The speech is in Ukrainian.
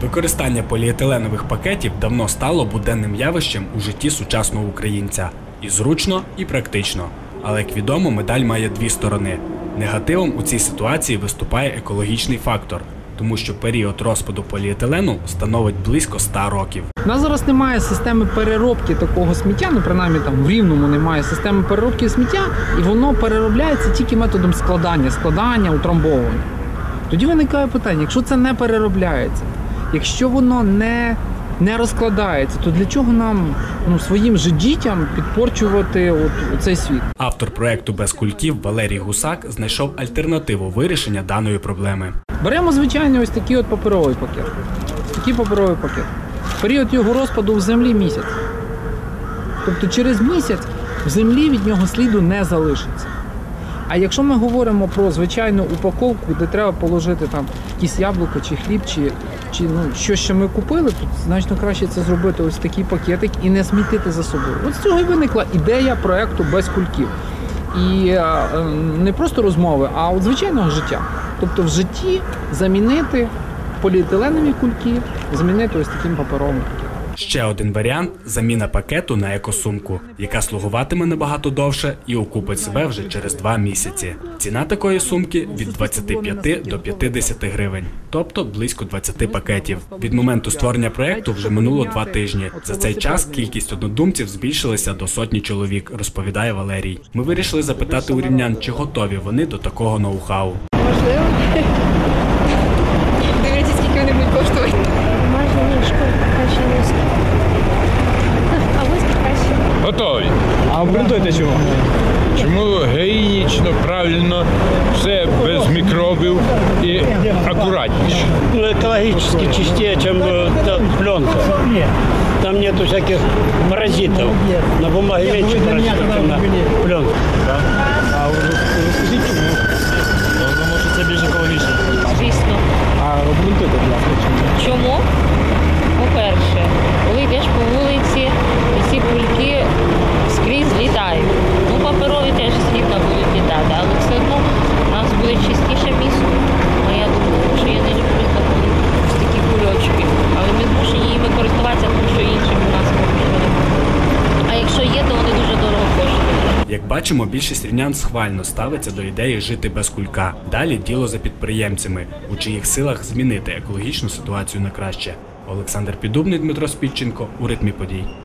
Використання поліетиленових пакетів давно стало буденним явищем у житті сучасного українця. І зручно, і практично. Але, як відомо, медаль має дві сторони. Негативом у цій ситуації виступає екологічний фактор, тому що період розпаду поліетилену становить близько 100 років. У нас зараз немає системи переробки такого сміття, принаймні там в Рівному немає системи переробки сміття, і воно переробляється тільки методом складання, утрамбовування. Тоді виникає питання, якщо це не переробляється, якщо воно не розкладається, то для чого нам своїм же дітям підпорчувати цей світ? Автор проєкту «Без кульків» Валерій Гусак знайшов альтернативу вирішення даної проблеми. Беремо звичайний ось такий паперовий пакет. Такий паперовий пакет. Період його розпаду в землі – місяць. Тобто через місяць в землі від нього сліду не залишиться. А якщо ми говоримо про звичайну упаковку, де треба положити там якісь яблука чи хліб, чи що ще ми купили, то значно краще це зробити ось такий пакетик і не смітити за собою. От з цього і виникла ідея проєкту «Без кульків». І не просто розмови, а от звичайного життя. Тобто в житті замінити поліетиленові кульки, замінити ось таким паперовим пакетом. Ще один варіант – заміна пакету на екосумку, яка слугуватиме набагато довше і окупить себе вже через 2 місяці. Ціна такої сумки – від 25 до 50 гривень, тобто близько 20 пакетів. Від моменту створення проєкту вже минуло 2 тижні. За цей час кількість однодумців збільшилася до 100 чоловік, розповідає Валерій. Ми вирішили запитати у рівнян, чи готові вони до такого ноу-хау. Можливо. Дивіться, скільки вони будуть коштувати. Можна ніжку, краще ніжку. А виски краще. Готові. А обґрунтуйте чому? Чому гігієнічно, правильно, все без мікробів і акуратніше. Экологически чистее, чем пленка. Там нету всяких паразитов. На бумаге меньше паразитов, чем на пленке. А ви скажіть чому? Тому що це більш екологічно. Звісно. А обґрунтуйте, будь ласка, чому? Чому? По-перше, коли йдеш по вулиці, ці кульки скрізь літають. Паперові теж слідно будуть літати, але все одно у нас буде чистіше місто. Моя думка, що я не люблю такі кульочки, але ми змушені їми користуватися, тому що інших у нас поки що немає. А якщо є, то вони дуже дорого коштують. Як бачимо, більшість рівнян схвально ставиться до ідеї жити без кулька. Далі діло за підприємцями, у чиїх силах змінити екологічну ситуацію на краще. Олександр Піддубний, Дмитро Спідченко. У ритмі подій.